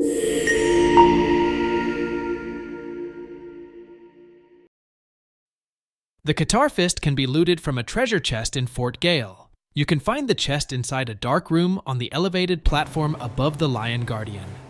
The Katar fist can be looted from a treasure chest in Fort Gael. You can find the chest inside a dark room on the elevated platform above the Lion Guardian.